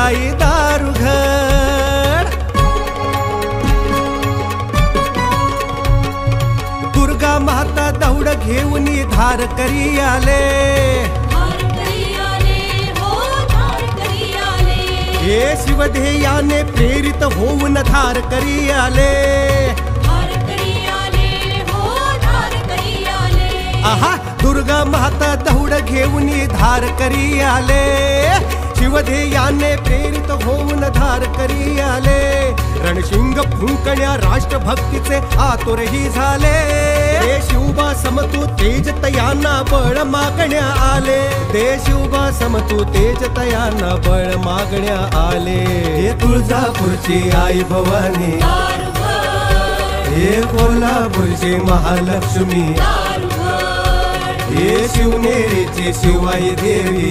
आई दारुघड। दुर्गा माता दौड घेऊन धार करी आले, हे शिवध्येयाने प्रेरित होऊन धार करी आले, आहा दुर्गा माता दौड घेऊन धार करी आले, शिवध्येयाने प्रेरित होऊन धार करी आले। रणशिंग फुंकण्या राष्ट्रभक्तीचे आतुरही झाले, देशउभा समतू तेज तयांना बळ मागण्या आले, देशउभा समतू तेज तयांना बळ मागण्या आले। हे तुळजापूरची आई भवानी, हे कोल्हापूरची महालक्ष्मी, हे शिवनेरीची शिवाई देवी,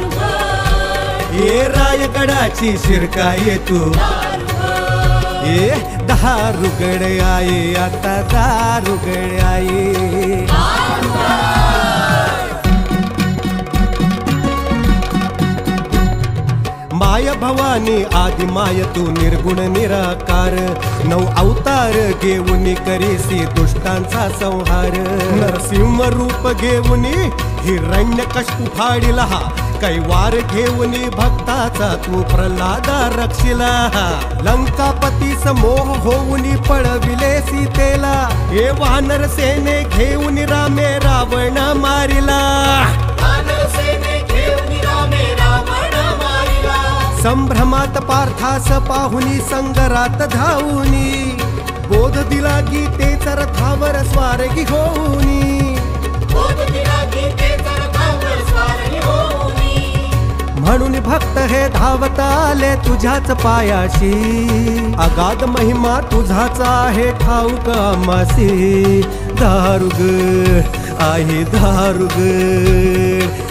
हे रायगडाची शिरकाई तू, हे दारुगड आई आता दारुगड आई। माय भवानी आदि माय तू निर्गुण निराकार, नऊ अवतार घेऊन करीसी दुष्टांचा संहार। नरसिंह रूप घेऊन हिरण्यकश्यप फाडिला, कैवार घेऊन भक्ताचा तू प्रल्हादा रक्षिला। लंकापती समोह होऊन पळविले सीतेला, हे वानर सेने घेऊन रामे रावण मारिला, संभ्रमात पार्थास पाहुनी संगरात धावूनी, बोध दिला गीतेचा रथावर स्वारगी होऊनी, म्हणून भक्त हे धावत आले तुझ्याच पायाशी, अगाध महिमा तुझाच आहे ठाऊक आम्हासी। दारुगड आई दारुगड,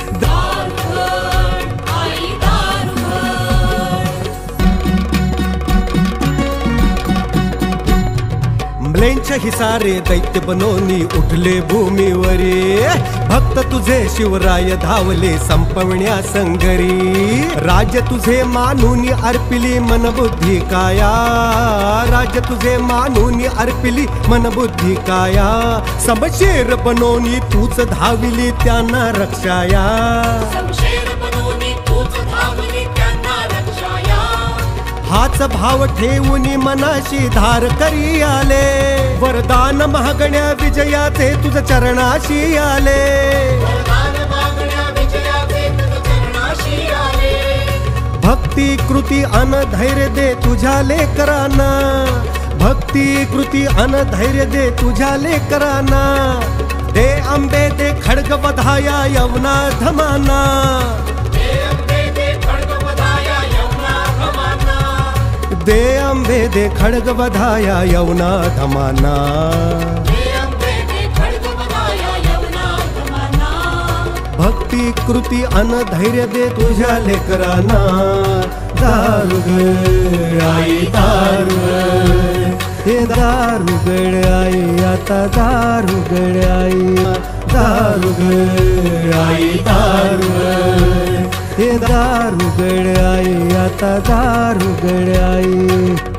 म्लेंछ हिसारे दैत्य बनवून उठले भूमीवरी, भक्त तुझे शिवराय धावले संपवण्या संगरी। राज्य तुझे मानून अर्पिली मनबुद्धी काया, राज्य तुझे मानून अर्पिली मनबुद्धी काया। समशेर बनवून तूच धाविली त्यांना रक्षाया, हाच भाव ठेवून मनाशी धार करी आले, वरदान मागण्या विजयाचे तुझ चरणाशी आले, भक्ती कृती अन धैर्य दे तुझ्या लेकरांना, भक्ती कृती अन धैर्य दे तुझ्या लेकरांना। दे अंबे दे खड्ग बधाया यवना धमाना, दे अंबे दे खड्ग बधाया यवना धमाना। भक्ती कृती अन धैर्य दे तुझ्या लेकरांना। दारुगड आई दारुगड, हे दारुगड आई आता दारुगड आई, दारुगड आई दारुगड, हे दारुगड आई आता दारुगड आई।